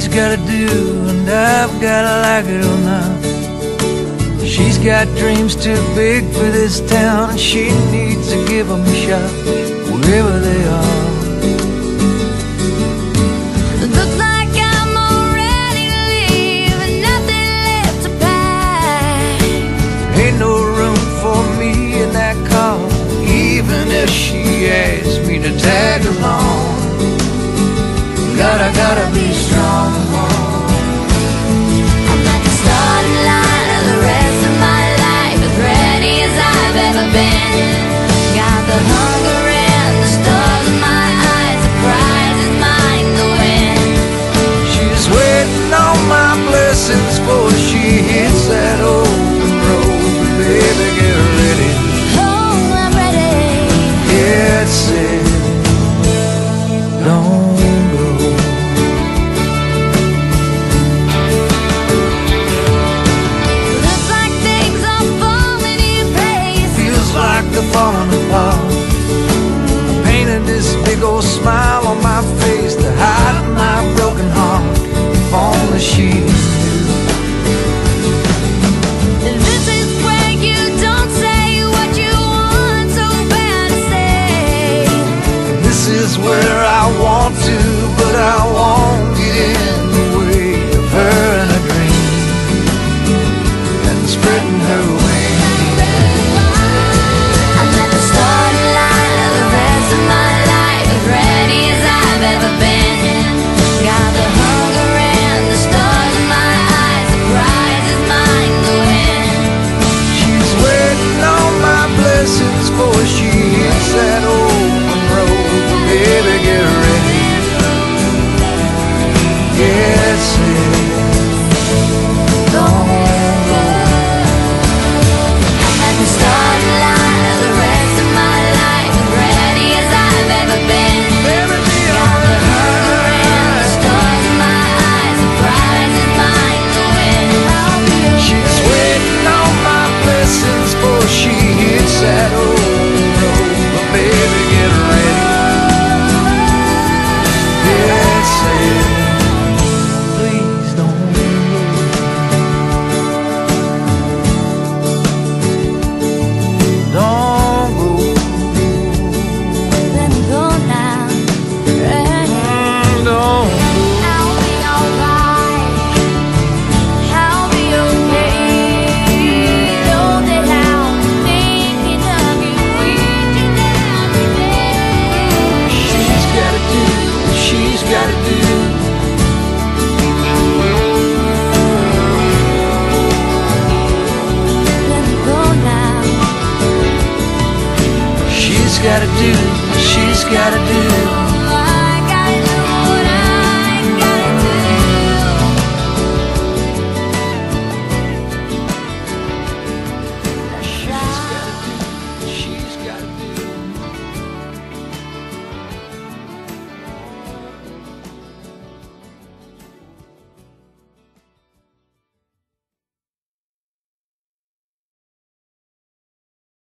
gotta do, and I've gotta like it or not. She's got dreams too big for this town, and she needs to give them a shot, wherever they are. Looks like I'm all ready to leave, and nothing left to pack. Ain't no room for me in that car, even if she asked me to tag along. Gotta be strong. I'm at the starting line of the rest of my life, as ready as I've ever been. Got the hunger and the stars in my eyes, the prize is mine to win. She's waiting on my blessings before she hits that open road. Baby, get ready. Oh, I'm ready. Get set. Don't falling apart. I painted this big old smile on my face to hide my broken heart. If only she knew. This is where you don't say what you want so bad to say. This is where I want to, but I won't get in the way of her and a dream and spreading her wings. Before she hits that open road, baby, get ready. Get set. Don't go. I'm at the starting line of the rest of my life, as ready as I've ever been. Got the hunger and the stars in my eyes, the prize is mine to win. She's waiting on my blessings before she hits that open. Baby, get ready. Get set. Please don't go. Don't go. Let me go now. Don't go. I'll be alright. I'll be okay. Know that I'm thinking of you each and every day. She's gotta do what she's gotta do. Let me go now. She's gotta do what she's gotta do.